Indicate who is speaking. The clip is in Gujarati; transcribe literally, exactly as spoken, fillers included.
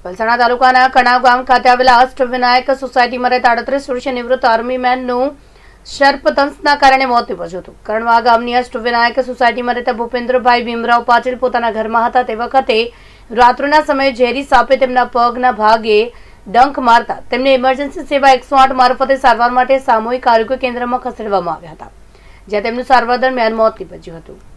Speaker 1: વલસાડ તાલુકાના કણાવ ગામ ખાતે આવેલા અષ્ટવિનાયક સોસાયટીમાં રહેતા આડત્રીસ વર્ષીય નિવૃત્ત આર્મી મેનનું સર્પદંશના કારણે મોત નીપજ્યું હતું। કણવા ગામની અષ્ટવિનાયક સોસાયટીમાં રહેતા ભૂપેન્દ્રભાઈ ભીમરાવ પાટીલ પોતાના ઘરમાં હતા તે વખતે રાત્રિના સમયે ઝેરી સાપે તેમના પગના ભાગે ડંખ મારતા તેમને ઇમરજન્સી સેવા એકસો આઠ મારફતે સારવાર માટે સામૂહિક આરોગ્ય કેન્દ્રમાં ખસેડવામાં આવ્યા હતા, જ્યાં તેમનું સારવાર દરમિયાન મોત નીપજ્યું હતું।